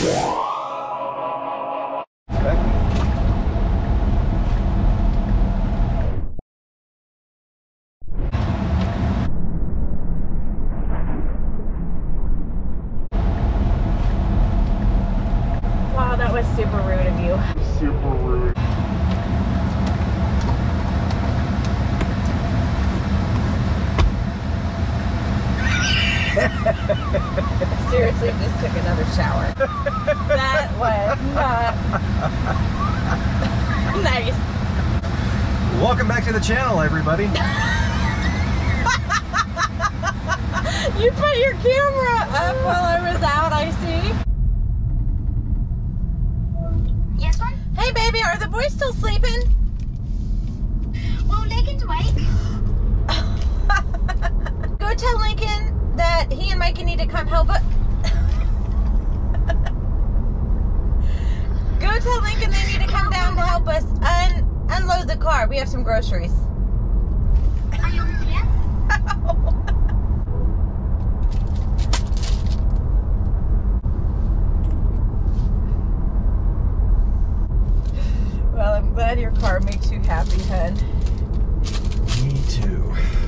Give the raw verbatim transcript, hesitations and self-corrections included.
Wow, that was super rude of you. Super rude. Seriously, just took another shower. That was not nice. Welcome back to the channel, everybody. You put your camera up while I was out, I see. Yes, one? Hey, baby, are the boys still sleeping? Well, Lincoln's awake. Go tell Lincoln that he and Mikey need to come help us. Go tell Lincoln they need to come down to help us un unload the car. We have some groceries. Are you here? Well, I'm glad your car makes you happy, hun. Me too.